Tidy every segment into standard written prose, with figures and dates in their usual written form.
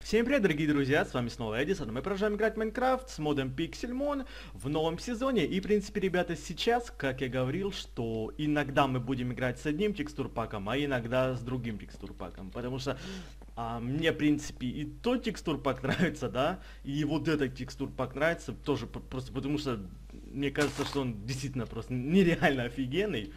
Всем привет, дорогие друзья, с вами снова Эдисон. Мы продолжаем играть в Майнкрафт с модом Pixelmon в новом сезоне. И, в принципе, ребята, сейчас, как я говорил, что иногда мы будем играть с одним текстурпаком, а иногда с другим текстурпаком. Потому что мне, в принципе, и тот текстурпак нравится, да, и вот этот текстурпак нравится, тоже просто потому что мне кажется, что он действительно просто нереально офигенный.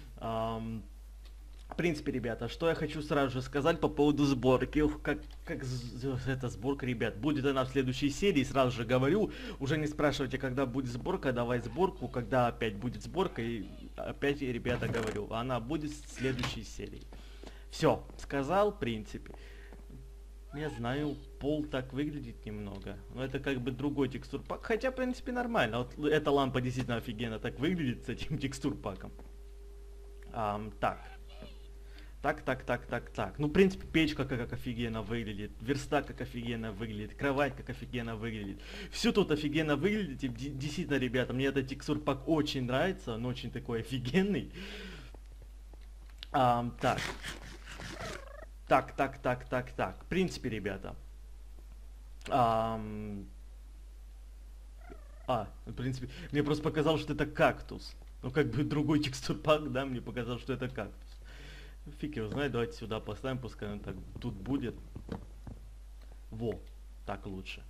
В принципе, ребята, что я хочу сразу же сказать по поводу сборки. Эта сборка, ребят, будет она в следующей серии, сразу же говорю. Уже не спрашивайте, когда будет сборка, давай сборку, когда опять будет сборка. И опять, ребята, говорю, она будет в следующей серии. Все, сказал, в принципе. Я знаю, пол так выглядит немного. Но это как бы другой текстурпак. Хотя, в принципе, нормально. Вот эта лампа действительно офигенно так выглядит с этим текстурпаком. Так. Так. Ну, в принципе, печка как офигенно выглядит, верстак как офигенно выглядит, кровать как офигенно выглядит. Все тут офигенно выглядит, и действительно, ребята, мне этот текстурпак очень нравится, он очень такой офигенный. Так. Так. В принципе, ребята. В принципе, мне просто показалось, что это кактус. Ну, как бы другой текстурпак, да, мне показалось, что это кактус. Фиг его знает, давайте сюда поставим, пускай он так тут будет. Во, так лучше.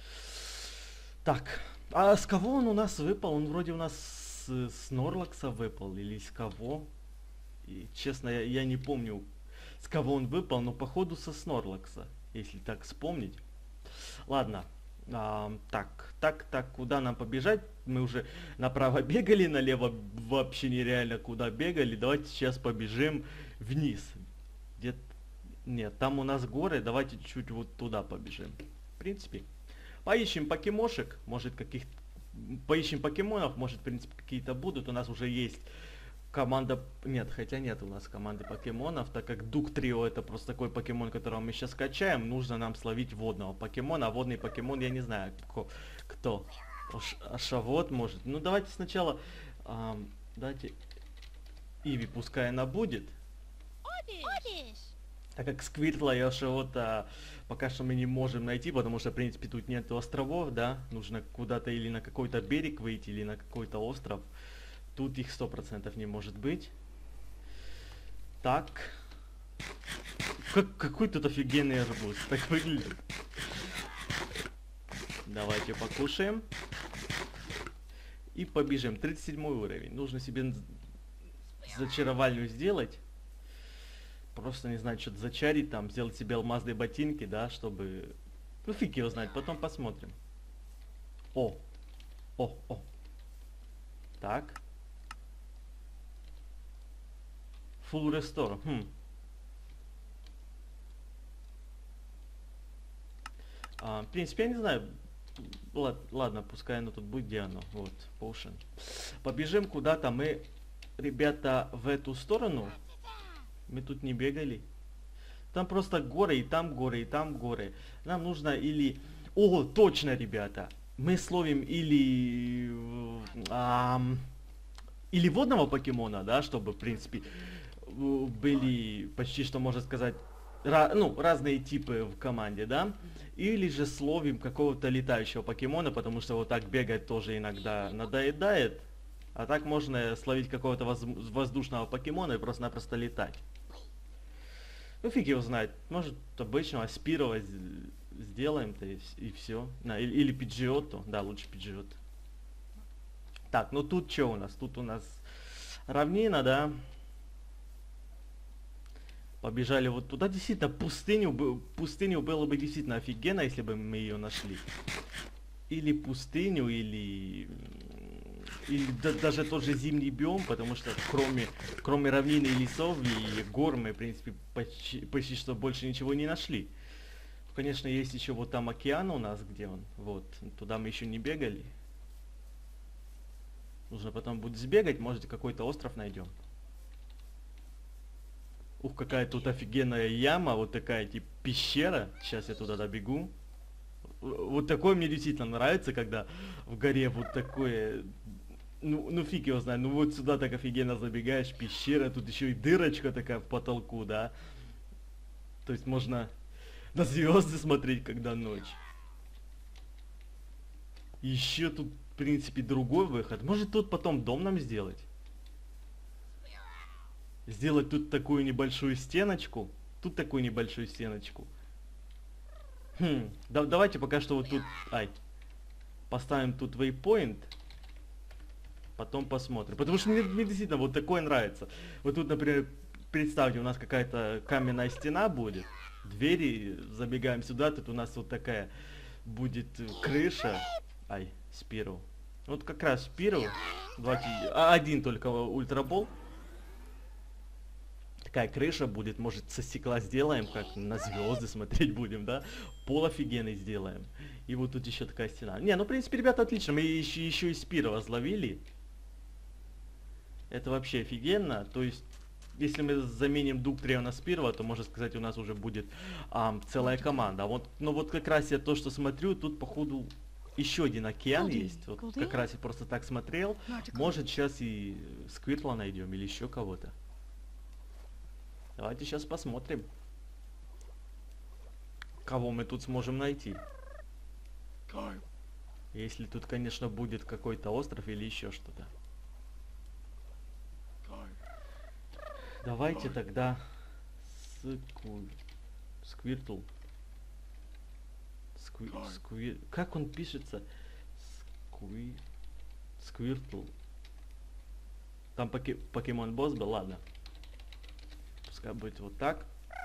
Так, а с кого он у нас выпал? Он вроде у нас с Норлакса выпал, или с кого? И, честно, я не помню, с кого он выпал, но походу со Снорлакса, если так вспомнить. Ладно, так, куда нам побежать? Мы уже направо бегали, налево вообще нереально куда бегали. Давайте сейчас побежим вниз. Где... Нет, там у нас горы, давайте чуть вот туда побежим. В принципе, поищем покемошек, может каких... Поищем покемонов, может, в принципе, какие-то будут. У нас уже есть команда... Нет, хотя нет у нас команды покемонов, так как Дук Трио это просто такой покемон, которого мы сейчас качаем. Нужно нам словить водного покемона. А водный покемон, я не знаю, кто. Ашавот может. Ну, давайте сначала... Давайте... Иви пускай она будет. Так как Сквиртла и Ашавота пока что мы не можем найти, потому что, в принципе, тут нет островов, да. Нужно куда-то или на какой-то берег выйти, или на какой-то остров. Тут их 100% не может быть. Так. Какой тут офигенный арбуз. Так выглядит. Давайте покушаем. И побежим. 37 уровень. Нужно себе зачаровальную сделать. Просто, не знаю, что-то зачарить там. Сделать себе алмазные ботинки, да, чтобы... Ну, фиг его знать. Потом посмотрим. О. Так. Full Restore. В принципе, я не знаю. Ладно, пускай оно тут будет, где оно. Вот, Potion. Побежим куда-то мы, ребята, в эту сторону. Мы тут не бегали. Там просто горы, и там горы, и там горы. Нам нужно или... О, точно, ребята. Мы словим или... Или водного покемона, да, чтобы, в принципе, были почти что, можно сказать, разные типы в команде, да. Или же словим какого-то летающего покемона, потому что вот так бегать тоже иногда надоедает. А так можно словить какого-то воздушного покемона и просто-напросто летать. Ну фиг его знает. Может обычного Спирова сделаем-то и все. Или Пиджиотто. Да, лучше Пиджиотто. Так, ну тут что у нас? Тут у нас равнина, да. Побежали вот туда. Действительно, пустыню было бы действительно офигенно, если бы мы ее нашли. Или пустыню, или даже тот же зимний биом, потому что кроме равнины и лесов и гор мы, в принципе, почти что больше ничего не нашли. Конечно, есть еще вот там океан у нас, где он. Вот, туда мы еще не бегали. Нужно потом будет сбегать, может какой-то остров найдем. Ух, какая тут офигенная яма, вот такая типа пещера. Сейчас я туда добегу. Вот такое мне действительно нравится, когда в горе вот такое... Ну фиг его знает, ну вот сюда так офигенно забегаешь, пещера, тут еще и дырочка такая в потолку, да. То есть можно На звезды смотреть, когда ночь. Еще тут, в принципе, другой выход. Может тут потом дом нам сделать? Сделать тут такую небольшую стеночку. Тут такую небольшую стеночку. Давайте пока что вот тут... Ай. Поставим тут waypoint. Потом посмотрим. Потому что мне действительно вот такое нравится. Вот тут, например, представьте, у нас какая-то каменная стена будет. Двери, забегаем сюда, тут у нас вот такая будет крыша. Ай, Спиру. Вот как раз Спиру. Давайте, один только ультрабол. Такая крыша будет, может, со стекла сделаем, как на звезды смотреть будем, да? Пол офигенный сделаем. И вот тут еще такая стена. Не, ну, в принципе, ребята, отлично. Мы еще и Спира возловили. Это вообще офигенно. То есть, если мы заменим Дуктрио на Спирова, то, можно сказать, у нас уже будет целая команда. Вот, ну, вот как раз я то, что смотрю, тут, походу, еще один океан есть. Вот как раз я просто так смотрел. Может, сейчас и Сквиртла найдем или еще кого-то. Давайте сейчас посмотрим, кого мы тут сможем найти. Если тут, конечно, будет какой-то остров или еще что-то. Давайте тогда Сквиртл. Как он пишется? Сквиртл. Там покемон босс был, ладно. Пускай будет вот так.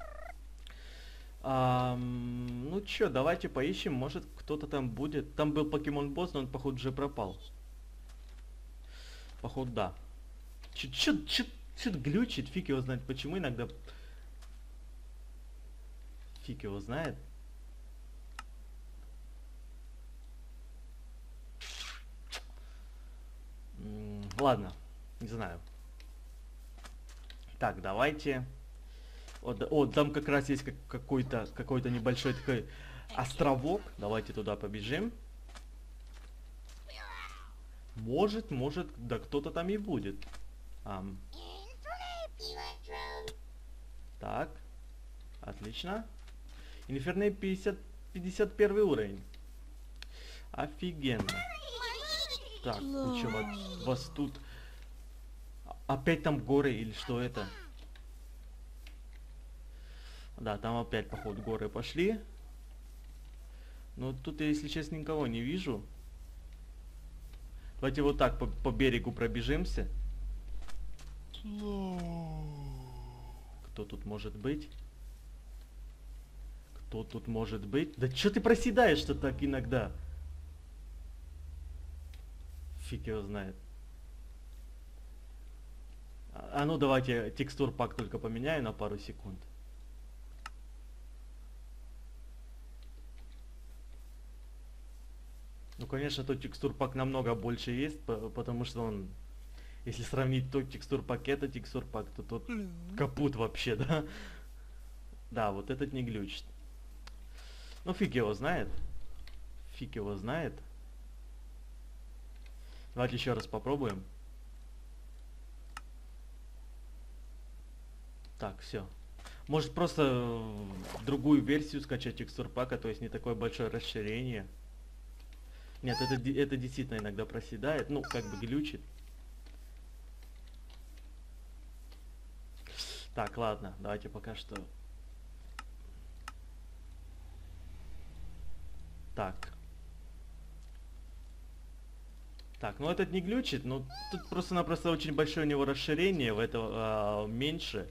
Ну чё, давайте поищем, может кто-то там будет. Там был покемон босс, но он, походу, уже пропал. Походу, да. Чё-то глючит, фиг его знает почему иногда. Фиг его знает. Ладно, не знаю. Так, давайте. Вот, там как раз есть какой-то небольшой такой островок. Давайте туда побежим. Может, да кто-то там и будет. Так, отлично. Инферней 51 уровень. Офигенно. Так, ну что, вас тут... Опять там горы или что это? Да, там опять, походу, горы пошли. Но тут я, если честно, никого не вижу. Давайте вот так по берегу пробежимся. Кто тут может быть? Кто тут может быть? Да чё ты проседаешь-то так иногда? Фиг его знает. Ну давайте текстур пак только поменяю на пару секунд. Ну, конечно, тот текстур пак намного больше есть, потому что он, если сравнить тот текстур пак, это текстур пак, то тот капут вообще, да? Да, вот этот не глючит. Ну, фиг его знает. Фиг его знает. Давайте еще раз попробуем. Так, все. Может просто другую версию скачать текстур пака, то есть не такое большое расширение. Нет, это действительно иногда проседает, ну, как бы глючит. Так, ладно, давайте пока что... Так. Так, ну этот не глючит, но тут просто-напросто очень большое у него расширение, в этого меньше.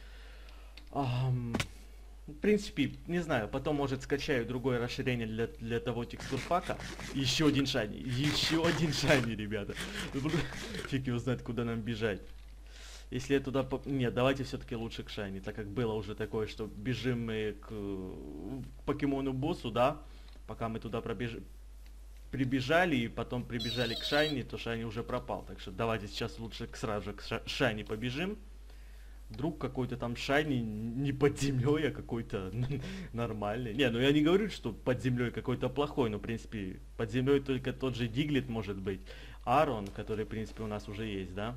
В принципе, не знаю, потом, может, скачаю другое расширение для того текстурпака. Еще один шайни, ребята. Фиг его знает, куда нам бежать. Если я туда... Нет, давайте все-таки лучше к шайни, так как было уже такое, что бежим мы к покемону-боссу, да? Пока мы туда прибежали и потом прибежали к шайни, то шайни уже пропал. Так что давайте сейчас лучше сразу же к шайни побежим. Вдруг какой-то там шайни не под землей, а какой-то нормальный. Не, ну я не говорю, что под землей какой-то плохой, но в принципе под землей только тот же Диглет может быть. Арон, который в принципе у нас уже есть, да?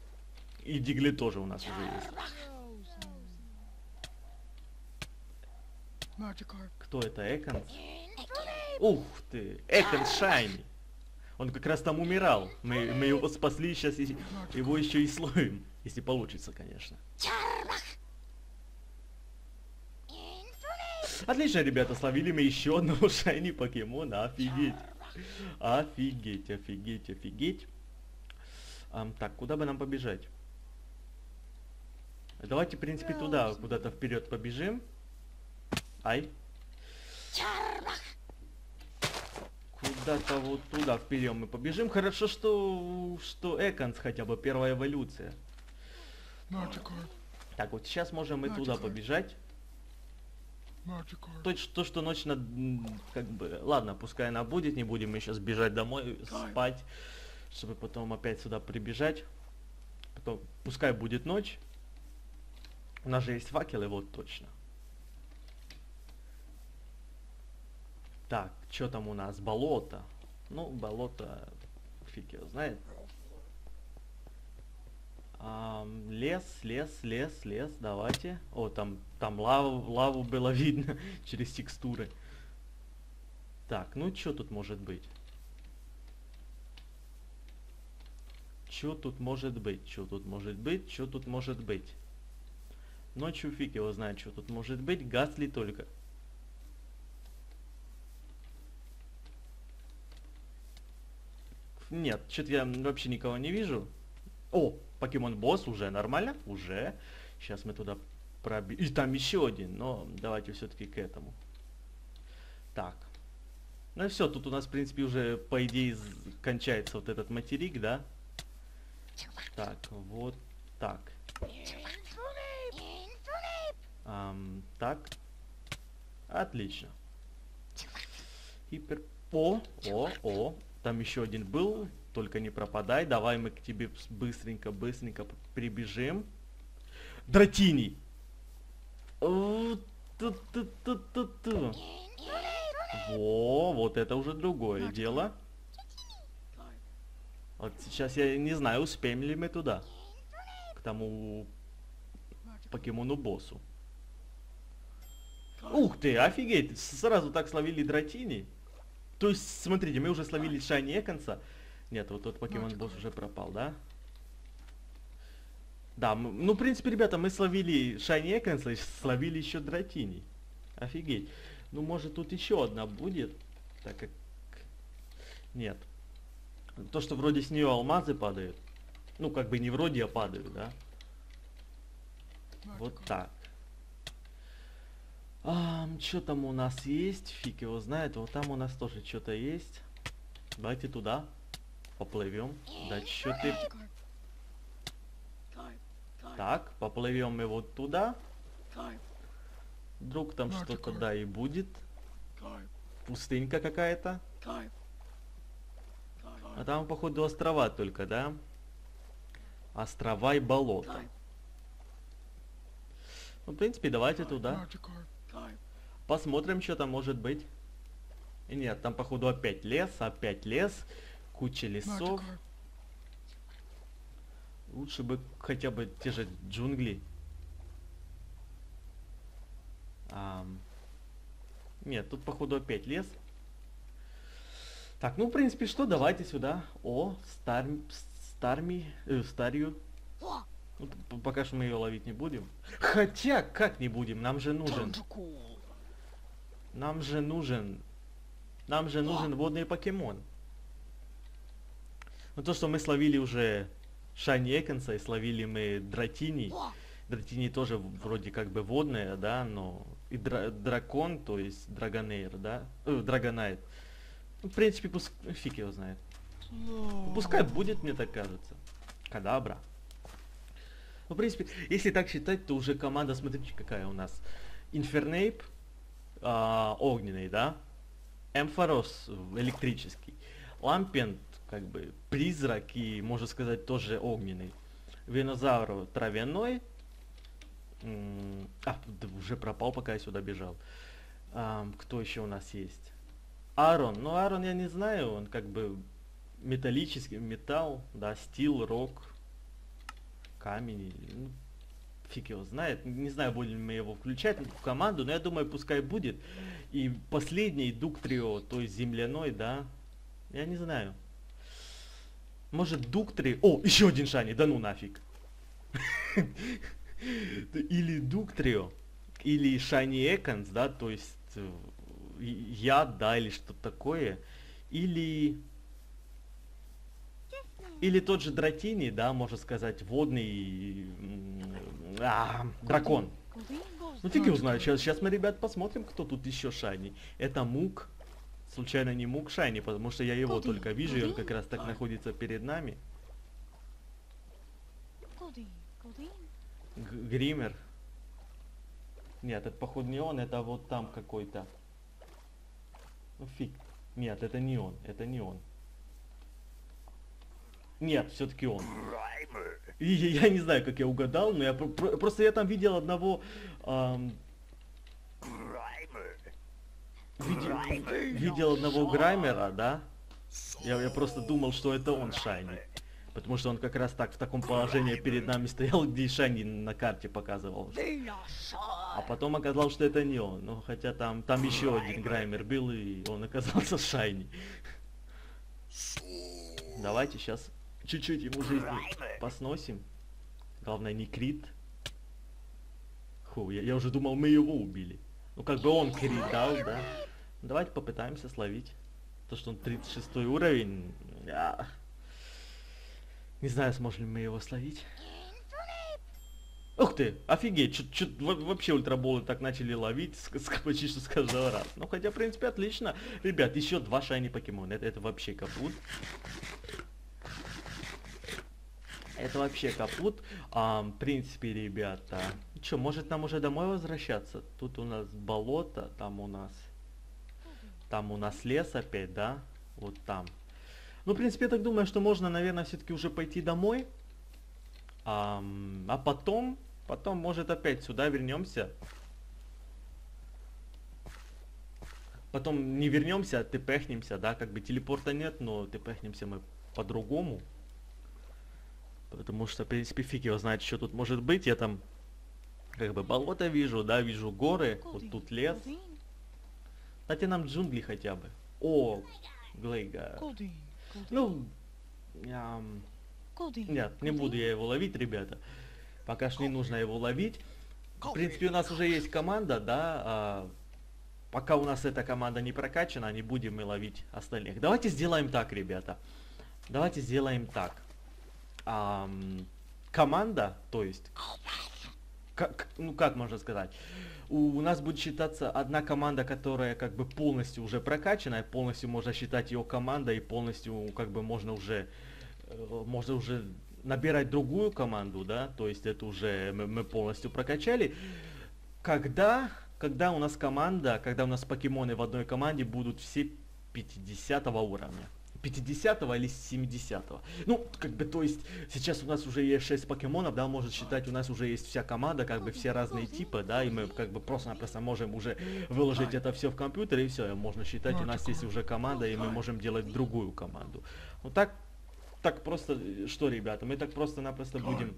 И Диглет тоже у нас уже есть. Кто это, Эконс? Ух ты, Эконс Шайни. Он как раз там умирал. Мы его спасли, сейчас его еще и словим. Если получится, конечно. Отлично, ребята, словили мы еще одного шайни покемона. Офигеть. Офигеть, офигеть, офигеть. Так, куда бы нам побежать? Давайте, в принципе, туда, куда-то вперед побежим. Ай. Куда-то вот туда вперед мы побежим. Хорошо, что Эконс хотя бы первая эволюция. Так, вот сейчас можем мы туда побежать. То, что ночь как бы... Ладно, пускай она будет, не будем мы сейчас бежать домой, спать, чтобы потом опять сюда прибежать. Потом, пускай будет ночь. У нас же есть факелы, вот точно. Так, что там у нас? Болото. Ну, болото, фиг его знает. Лес, давайте. О, там лаву было видно через текстуры. Так, ну что тут может быть? Что тут может быть? Что тут может быть? Что тут может быть? Ночью фиг его знает, что тут может быть. Гасли только. Нет, что-то я вообще никого не вижу. О, покемон босс уже нормально, уже. Сейчас мы туда пробьем. И там еще один, но давайте все-таки к этому. Так. Ну и все, тут у нас, в принципе, уже, по идее, кончается вот этот материк, да? Так, вот так. Так. Отлично. Хипер... О. Там еще один был. Только не пропадай. Давай мы к тебе быстренько прибежим. Дратини! Во, вот это уже другое дело. Вот сейчас я не знаю, успеем ли мы туда. К тому покемону-боссу. Ух ты, офигеть! Сразу так словили Дратини. То есть, смотрите, мы уже словили Шайни Эконса. Нет, вот тот покемон-босс уже пропал, да? Да, ну, в принципе, ребята, мы словили Шайни Эконса и словили еще Дратини. Офигеть. Ну, может, тут еще одна будет, так как... Нет. То, что вроде с нее алмазы падают. Ну, как бы не вроде, а падают, да? Вот так. Что там у нас есть? Фиг его знает. Вот там у нас тоже что-то есть. Давайте туда поплывем. Да что ты... Так, поплывем мы вот туда. Вдруг там что-то да и будет. Пустынька какая-то. А там, походу, острова только, да? Острова и болото. Ну, в принципе, давайте туда. Посмотрим, что там может быть. И нет, там, походу, опять лес, куча лесов. Лучше бы хотя бы те же джунгли. Нет, тут, походу, опять лес. Так, ну, в принципе, что, давайте сюда. О, Старью. Ну, пока что мы ее ловить не будем. Хотя, как не будем? Нам же нужен водный покемон. Ну, то, что мы словили уже Шайни Эконса и словили мы Дратини. Дратини тоже вроде как бы водная, да, но... И дракон, то есть Драгонейр, да? Драгонайт. Ну, в принципе, фиг его знает. Пускай будет, мне так кажется. Кадабра. Ну, в принципе, если так считать, то уже команда, смотрите, какая у нас. Инфернейп, огненный, да? Эмфорос, электрический. Лампент, как бы, призрак и, можно сказать, тоже огненный. Венозавр травяной. Уже пропал, пока я сюда бежал. Кто еще у нас есть? Арон. Ну, Арон я не знаю, он как бы металлический, металл, да, стил, рок. Камень, ну, фиг его знает. Не знаю, будем мы его включать в команду, но я думаю, пускай будет. И последний Дуктрио, то есть земляной, да. Я не знаю. Может Дуктри... О, еще один Шайни, да ну нафиг. Или Дуктрио, или Шайни Эконс, да, то есть яд, да, или что-то такое. Или тот же Дратини, да, можно сказать, водный дракон. Ну фиг его знает, сейчас мы, ребят, посмотрим, кто тут еще Шайни. Это Мук. Случайно не Мук Шайни, потому что я его только вижу, и он как раз так находится перед нами. Гример. Нет, это походу не он, это вот там какой-то. Ну фиг. Нет, это не он, это не он. Нет, все-таки он. И я не знаю, как я угадал, но я просто я там видел одного... видел одного Граймера, да? Я просто думал, что это он Шайни. Потому что он как раз так в таком положении перед нами стоял, где Шайни на карте показывал. А потом оказалось, что это не он. Ну, хотя там еще один Граймер был, и он оказался Шайни. Давайте сейчас чуть-чуть ему жизни посносим. Главное, не крит. Фу, я уже думал, мы его убили. Ну, как бы он крит дал, да? Давайте попытаемся словить. То, что он 36 уровень. Не знаю, сможем ли мы его словить. Ух ты, офигеть, вообще ультраболы так начали ловить почти что с каждого раза. Ну, хотя, в принципе, отлично. Ребят, еще 2 шайни покемона. Это вообще капут. Это вообще капут. В принципе, ребята. Че, может нам уже домой возвращаться? Тут у нас болото, там у нас лес опять, да? Вот там. Ну, в принципе, я так думаю, что можно, наверное, все-таки уже пойти домой. А потом, может, опять сюда вернемся. Потом не вернемся, а тпхнемся, да? Как бы телепорта нет, но тпхнемся мы по-другому. Потому что, в принципе, фиг его знает, что тут может быть. Я там, как бы, болото вижу, да, вижу горы. Вот тут лес. Дайте нам джунгли хотя бы. О, Глейга. Ну, нет, не буду я его ловить, ребята. Пока что не нужно его ловить. В принципе, у нас уже есть команда, да. Пока у нас эта команда не прокачана, не будем мы ловить остальных. Давайте сделаем так, ребята. Давайте сделаем так. Команда, то есть... как можно сказать? У нас будет считаться одна команда, которая как бы полностью уже прокачана, полностью можно считать ее командой, и полностью как бы можно уже набирать другую команду, да, то есть это уже мы полностью прокачали. Когда у нас команда, когда у нас покемоны в одной команде будут все 50 уровня. 50 или 70. Ну, как бы, то есть, сейчас у нас уже есть 6 покемонов, да, может считать, у нас уже есть вся команда, как бы, все разные типы, да, и мы, как бы, просто-напросто можем уже выложить это все в компьютер, и все, можно считать, у нас есть уже команда, и мы можем делать другую команду. Ну, так просто, что, ребята, мы так просто-напросто будем...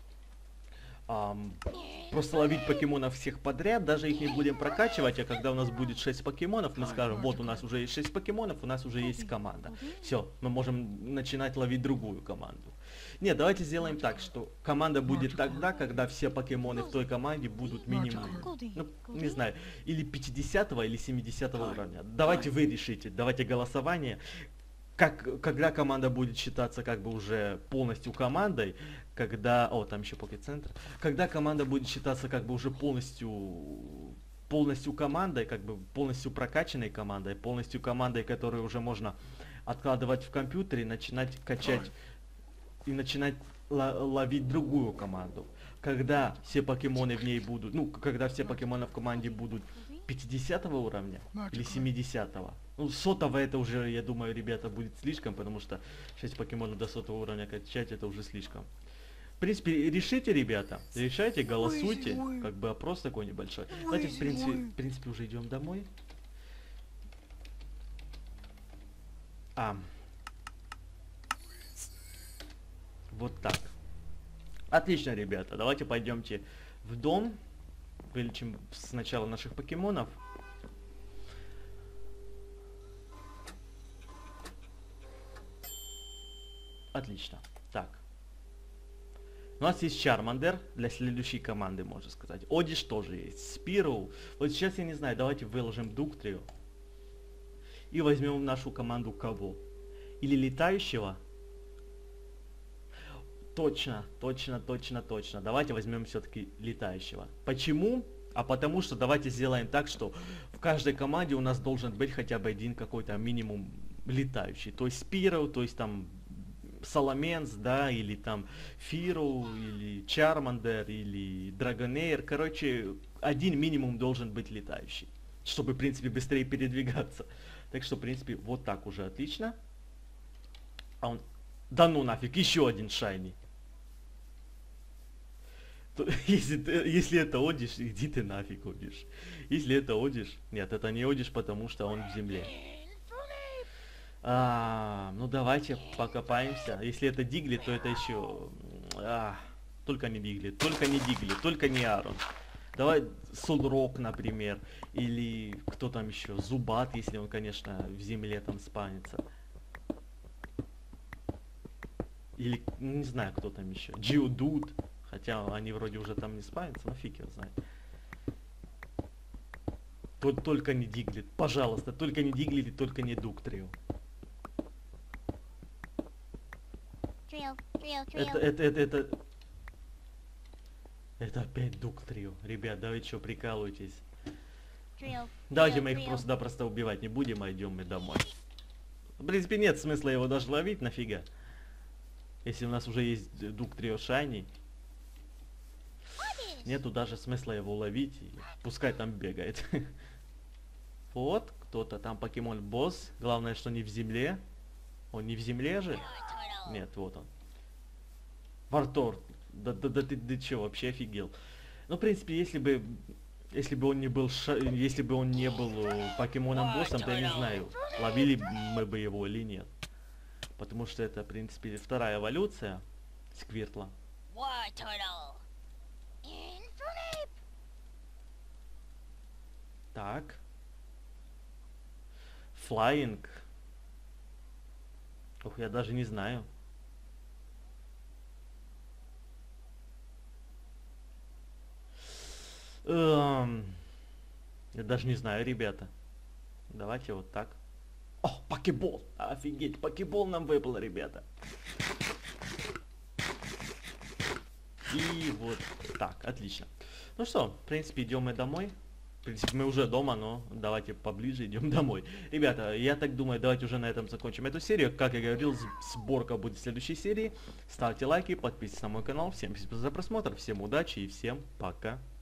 просто ловить покемонов всех подряд, даже их не будем прокачивать, а когда у нас будет 6 покемонов, мы скажем, вот у нас уже есть 6 покемонов, у нас уже есть команда. Все, мы можем начинать ловить другую команду. Нет, давайте сделаем так, что команда будет тогда, когда все покемоны в той команде будут минимум, ну, не знаю, или 50 или 70 уровня. Давайте вы решите, давайте голосование. Когда команда будет считаться как бы уже полностью командой, когда... О, там еще покет-центр. Когда команда будет считаться как бы уже полностью командой, как бы полностью прокачанной командой, полностью командой, которую уже можно откладывать в компьютере, начинать качать и начинать ловить другую команду. Когда все покемоны в ней будут, ну, когда все покемоны в команде будут 50 уровня или 70. Ну, 100 это уже, я думаю, ребята, будет слишком, потому что 6 покемонов до 100 уровня качать это уже слишком. В принципе, решите, ребята, решайте, голосуйте, как бы опрос такой небольшой. Давайте, в принципе, уже идем домой. Вот так. Отлично, ребята, давайте пойдемте в дом. Вылечим сначала наших покемонов. Отлично. Так. У нас есть Чармандер для следующей команды, можно сказать. Одиш тоже есть. Спироу. Вот сейчас я не знаю, давайте выложим Дуктрио. И возьмем в нашу команду кого? Или летающего? Точно. Давайте возьмем все-таки летающего. Почему? А потому что давайте сделаем так, что в каждой команде у нас должен быть хотя бы один какой-то минимум летающий. То есть Спироу, то есть там Саламенс, да, или там Фироу, или Чармандер, или Драгонейр. Короче, один минимум должен быть летающий, чтобы, в принципе, быстрее передвигаться. Так что, в принципе, вот так уже отлично. А он... Да ну нафиг, еще один шайни. Если это Одиш, иди ты нафиг, Одиш. Если это Одиш... Нет, это не Одиш, потому что он в земле. Ну давайте покопаемся. Если это Дигли, то это еще... только не Дигли, только не Арон. Давай Солрок, например. Или кто там еще? Зубат, если он, конечно, в земле там спавнится. Или, не знаю, кто там еще. Geodude. Хотя они вроде уже там не спавнятся, но фиг его знает. Только не Диглит. Пожалуйста, только не Диглит и только не Дуктрио. Это опять Дуктрио. Ребят, давайте что, прикалывайтесь. Давайте мы их просто убивать не будем, а идем мы домой. В принципе, нет смысла его даже ловить, нафига. Если у нас уже есть Дуктрио Шайни. Нету даже смысла его ловить, и пускай там бегает. Вот, кто-то там покемон-босс. Главное, что не в земле. Он не в земле же? Нет, вот он. Вартор. Да ты чё, вообще офигел. Ну, в принципе, если бы он не был покемоном-боссом, то я не знаю, ловили мы бы его или нет. Потому что это, в принципе, вторая эволюция Сквиртла. Так. Флайинг. Ух, я даже не знаю. Я даже не знаю, ребята. Давайте вот так. О, покебол! Офигеть, покебол нам выпал, ребята. И вот так, отлично. Ну что, в принципе, идем мы домой. В принципе, мы уже дома, но давайте поближе идем домой. Ребята, я так думаю, давайте уже на этом закончим эту серию. Как я говорил, сборка будет в следующей серии. Ставьте лайки, подписывайтесь на мой канал. Всем спасибо за просмотр, всем удачи и всем пока.